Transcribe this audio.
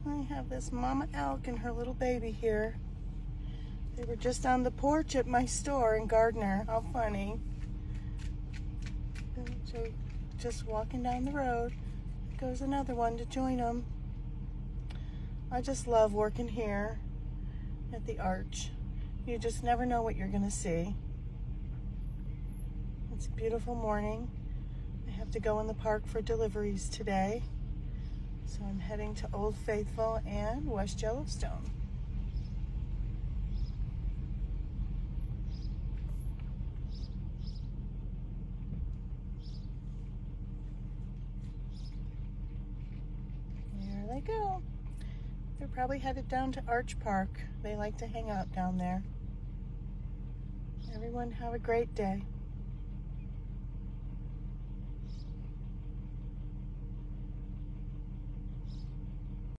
I have this mama elk and her little baby here. They were just on the porch at my store in Gardiner. How funny. So just walking down the road, goes another one to join them. I just love working here at the Arch. You just never know what you're gonna see. It's a beautiful morning. I have to go in the park for deliveries today. So I'm heading to Old Faithful and West Yellowstone. There they go. They're probably headed down to Arch Park. They like to hang out down there. Everyone have a great day.